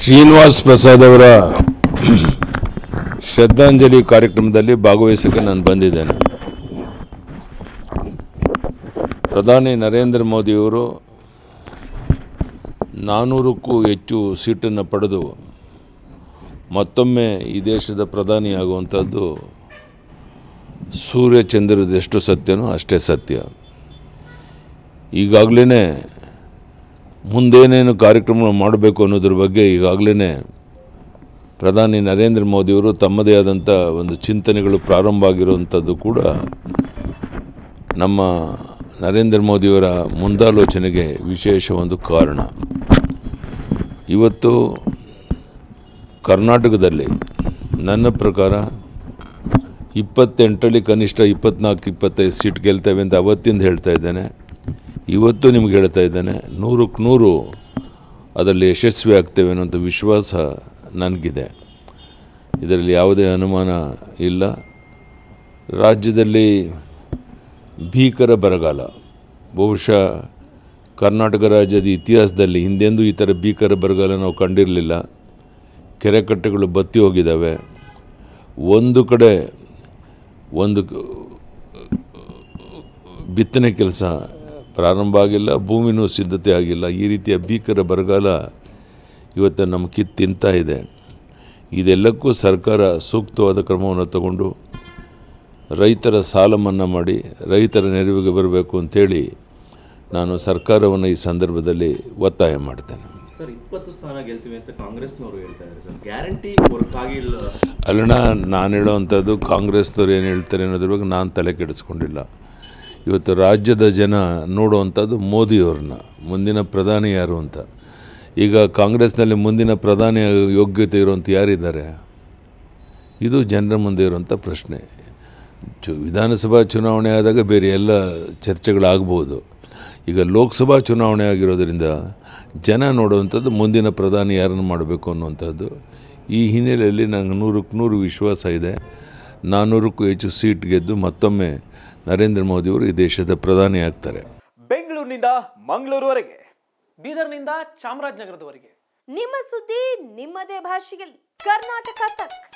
ಶ್ರೀನಿವಾಸ್ ಪ್ರಸಾದ್ ಅವರ ಶ್ರದ್ಧಾಂಜಲಿ ಕಾರ್ಯಕ್ರಮದಲ್ಲಿ ಭಾಗವಹಿಸಕ್ಕೆ ನಾನು ಬಂದಿದ್ದೇನೆ. ಪ್ರಧಾನಿ ನರೇಂದ್ರ ಮೋದಿಯವರು 400ಕ್ಕೂ ಹೆಚ್ಚು ಸೀಟನ್ನು ಪಡೆದು ಮತ್ತೊಮ್ಮೆ ಈ ದೇಶದ ಪ್ರಧಾನಿಯಾಗುವಂಥದ್ದು ಸೂರ್ಯಚಂದ್ರದಷ್ಟು ಸತ್ಯನೋ ಅಷ್ಟೇ ಸತ್ಯ. ಈಗಾಗಲೇ ಮುಂದೇನೇನು ಕಾರ್ಯಕ್ರಮ ಮಾಡಬೇಕು ಅನ್ನೋದ್ರ ಬಗ್ಗೆ ಈಗಾಗಲೇ ಪ್ರಧಾನಿ ನರೇಂದ್ರ ಮೋದಿಯವರು ತಮ್ಮದೇ ಆದಂಥ ಒಂದು ಚಿಂತನೆಗಳು ಪ್ರಾರಂಭ ಆಗಿರುವಂಥದ್ದು ಕೂಡ ನಮ್ಮ ನರೇಂದ್ರ ಮೋದಿಯವರ ಮುಂದಾಲೋಚನೆಗೆ ವಿಶೇಷ ಒಂದು ಕಾರಣ. ಇವತ್ತು ಕರ್ನಾಟಕದಲ್ಲಿ ನನ್ನ ಪ್ರಕಾರ 28ರಲ್ಲಿ ಕನಿಷ್ಠ 24-25 ಸೀಟ್ ಗೆಲ್ತೇವೆ ಅಂತ ಅವತ್ತಿಂದ ಹೇಳ್ತಾ ಇದ್ದೇನೆ. ಇವತ್ತು ನಿಮ್ಗೆ ಹೇಳ್ತಾ ಇದ್ದೇನೆ, 100ಕ್ಕೆ 100 ಅದರಲ್ಲಿ ಯಶಸ್ವಿ ಆಗ್ತೇವೆ ಅನ್ನೋಂಥ ವಿಶ್ವಾಸ ನನಗಿದೆ. ಇದರಲ್ಲಿ ಯಾವುದೇ ಅನುಮಾನ ಇಲ್ಲ. ರಾಜ್ಯದಲ್ಲಿ ಭೀಕರ ಬರಗಾಲ, ಬಹುಶಃ ಕರ್ನಾಟಕ ರಾಜ್ಯದ ಇತಿಹಾಸದಲ್ಲಿ ಹಿಂದೆಂದೂ ಈ ಥರ ಭೀಕರ ಬರಗಾಲ ನಾವು ಕಂಡಿರಲಿಲ್ಲ. ಕೆರೆಕಟ್ಟೆಗಳು ಬತ್ತಿ ಹೋಗಿದ್ದಾವೆ. ಒಂದು ಕಡೆ ಒಂದು ಬಿತ್ತನೆ ಕೆಲಸ ಪ್ರಾರಂಭ ಆಗಿಲ್ಲ, ಭೂಮಿನೂ ಸಿದ್ಧತೆ ಆಗಿಲ್ಲ. ಈ ರೀತಿಯ ಭೀಕರ ಬರಗಾಲ ಇವತ್ತು ನಮ್ಮ ತಿಂತಾ ಇದೆ. ಇದೆಲ್ಲಕ್ಕೂ ಸರ್ಕಾರ ಸೂಕ್ತವಾದ ಕ್ರಮವನ್ನು ತಗೊಂಡು ರೈತರ ಸಾಲ ಮನ್ನಾ ಮಾಡಿ ರೈತರ ನೆರವಿಗೆ ಬರಬೇಕು ಅಂಥೇಳಿ ನಾನು ಸರ್ಕಾರವನ್ನು ಈ ಸಂದರ್ಭದಲ್ಲಿ ಒತ್ತಾಯ ಮಾಡ್ತೇನೆ. ಸರ್, 20 ಸ್ಥಾನ ಗೆಲ್ತೀವಿ ಅಂತ ಕಾಂಗ್ರೆಸ್ನವರು ಹೇಳ್ತಾ ಇದ್ದಾರೆ ಸರ್, ಗ್ಯಾರಂಟಿ ವರ್ಕ್ ಆಗಿಲ್ಲ. ಅಲ್ಲಣ್ಣ, ನಾನು ಹೇಳೋವಂಥದ್ದು ಕಾಂಗ್ರೆಸ್ನವ್ರು ಏನು ಹೇಳ್ತಾರೆ ಅನ್ನೋದ್ರ ಬಗ್ಗೆ ನಾನು ತಲೆ ಕೆಡಿಸ್ಕೊಂಡಿಲ್ಲ. ಇವತ್ತು ರಾಜ್ಯದ ಜನ ನೋಡುವಂಥದ್ದು ಮೋದಿಯವ್ರನ್ನ, ಮುಂದಿನ ಪ್ರಧಾನಿ ಯಾರು ಅಂತ. ಈಗ ಕಾಂಗ್ರೆಸ್ನಲ್ಲಿ ಮುಂದಿನ ಪ್ರಧಾನಿ ಯೋಗ್ಯತೆ ಇರುವಂಥ ಯಾರಿದ್ದಾರೆ? ಇದು ಜನರ ಮುಂದೆ ಇರುವಂಥ ಪ್ರಶ್ನೆ. ವಿಧಾನಸಭಾ ಚುನಾವಣೆ ಆದಾಗ ಬೇರೆ ಎಲ್ಲ ಚರ್ಚೆಗಳಾಗ್ಬೋದು. ಈಗ ಲೋಕಸಭಾ ಚುನಾವಣೆ ಆಗಿರೋದ್ರಿಂದ ಜನ ನೋಡುವಂಥದ್ದು ಮುಂದಿನ ಪ್ರಧಾನಿ ಯಾರನ್ನು ಮಾಡಬೇಕು ಅನ್ನುವಂಥದ್ದು. ಈ ಹಿನ್ನೆಲೆಯಲ್ಲಿ ನನಗೆ 100ಕ್ಕೆ 100 ವಿಶ್ವಾಸ ಇದೆ. 400ಕ್ಕೂ ಹೆಚ್ಚು ಸೀಟ್ ಗೆದ್ದು ಮತ್ತೊಮ್ಮೆ ನರೇಂದ್ರ ಮೋದಿಯವರು ಈ ದೇಶದ ಪ್ರಧಾನಿ ಆಗ್ತಾರೆ. ಬೆಂಗಳೂರಿನಿಂದ ಮಂಗಳೂರುವರೆಗೆ, ಬೀದರ್ನಿಂದ ಚಾಮರಾಜನಗರದವರೆಗೆ ನಿಮ್ಮ ಸುದ್ದಿ ನಿಮ್ಮದೇ ಭಾಷೆಯಲ್ಲಿ. ಕರ್ನಾಟಕ ತಕ್.